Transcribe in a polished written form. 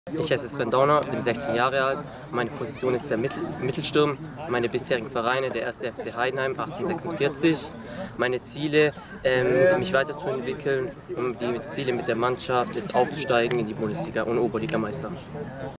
Ich heiße Sven Dauner, bin 16 Jahre alt. Meine Position ist der Mittelsturm. Meine bisherigen Vereine, der 1. FC Heidenheim 1846. Meine Ziele, mich weiterzuentwickeln, die Ziele mit der Mannschaft ist aufzusteigen in die Bundesliga und Oberligameister.